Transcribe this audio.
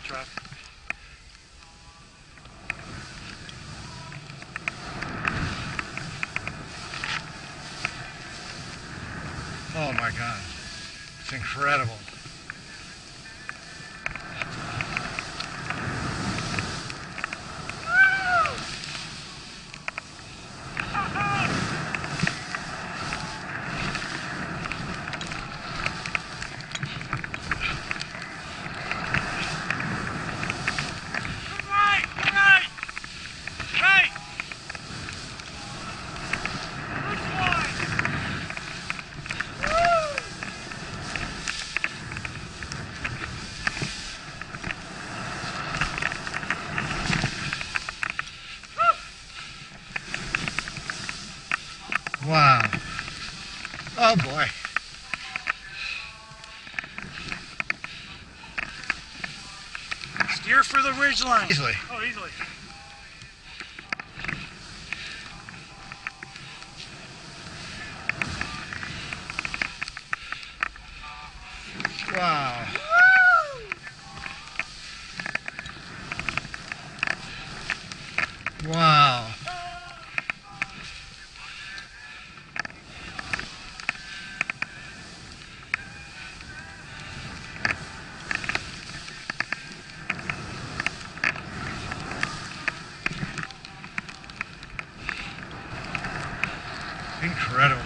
truck. Oh my God, it's incredible. Wow. Oh boy. Steer for the ridge line. Easily. Oh, easily. Wow. Wow. Incredible.